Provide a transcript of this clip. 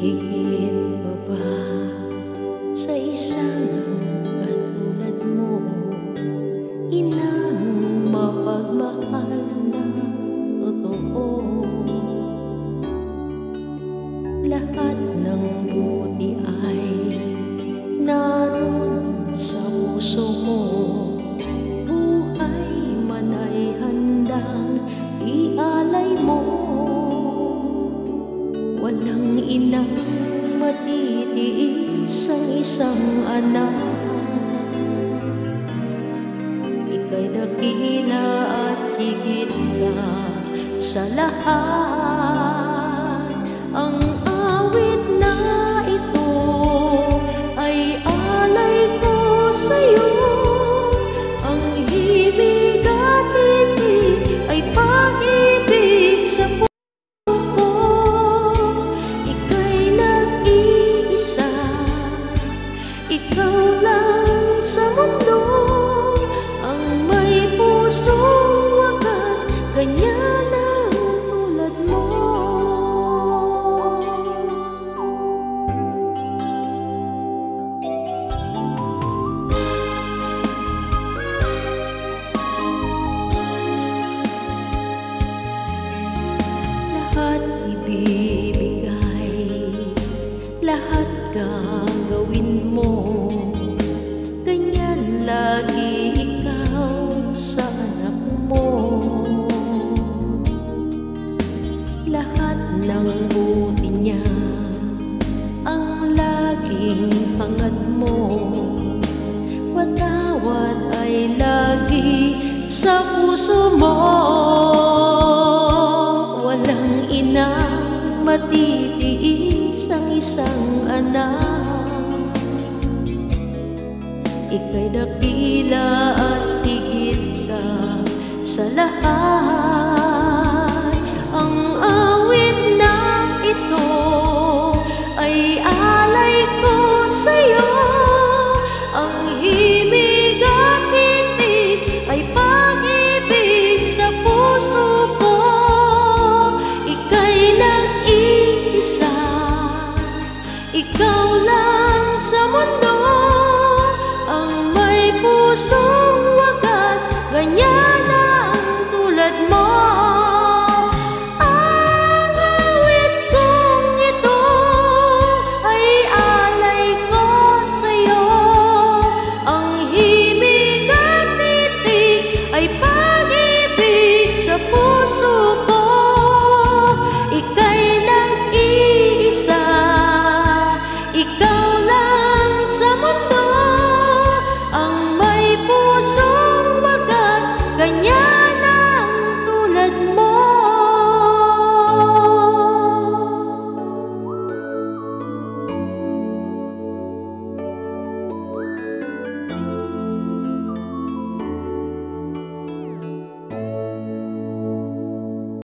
higit pa ba sa isang katulad mo, inang mapagmahal na totoo? Lahat ng buti ay naroon sa puso mo, buhay man ay handang ialay mo. Walang inang matitiis ang isang anak. Ika'y dakila at higit ka sa lahat. Ang awit na ito ay alay ko sa'yo. Ang himig at ibig ay pag-ibig sa puso. Ikaw lang sa mundo ang may pusong wakas, ganyan ang tulad mo. Lahat ibibigay, lahat gagawin mo, ganyan lagi ikaw sa anak mo. Lahat ng buti niya ang laging hangad mo, patawad ay lagi sa puso mo. Walang inang matitiis ang isang anak. Ika'y